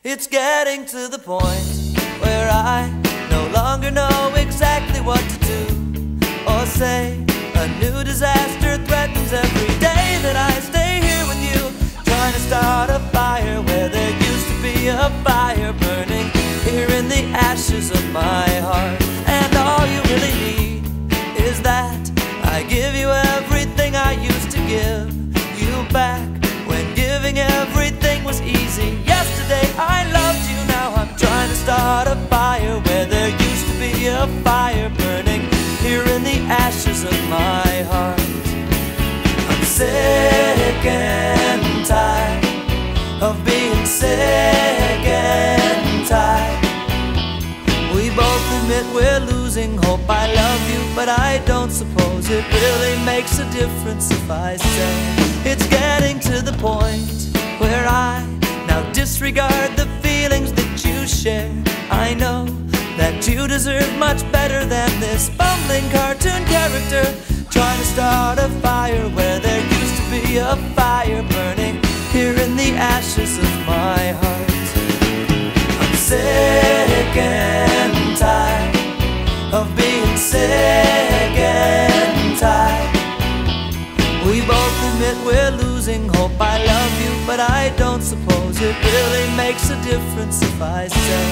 It's getting to the point where I no longer know exactly what to do or say. A new disaster threatens every day that I stay here with you, trying to start a fire where there used to be a fire burning here in the ashes of my heart. And all you really need is that I give you everything I used to give you back, when giving everything was easy. Yesterday I loved you, now I'm trying to start a fire where there used to be a fire burning here in the ashes of my heart. I'm sick and tired of being sick and tired. We both admit we're losing hope. I love you, but I don't suppose it really makes a difference if I say it's getting to the point where I now disregard the feelings that you share. I know that you deserve much better than this bumbling cartoon character, trying to start a fire where there used to be a fire burning here in the ashes of my heart. I'm sick and tired of being sick and tired. We both admit we're losing hope. I love you, but I don't suppose it really makes a difference if I say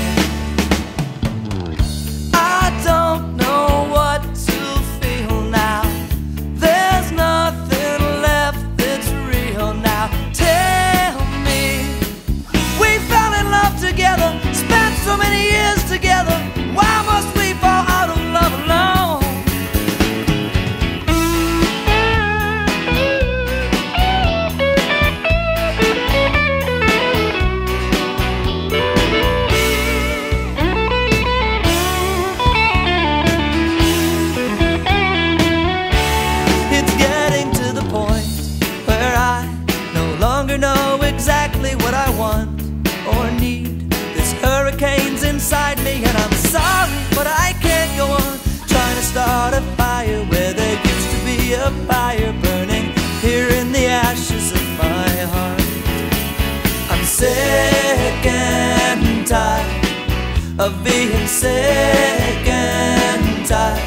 I don't know what to feel now. There's nothing left that's real now. Tell me, we fell in love together, spent so many years together. Why must we fall out of love alone? Know exactly what I want or need. This hurricane's inside me and I'm sorry, but I can't go on trying to start a fire where there used to be a fire burning here in the ashes of my heart. I'm sick and tired of being sick and tired.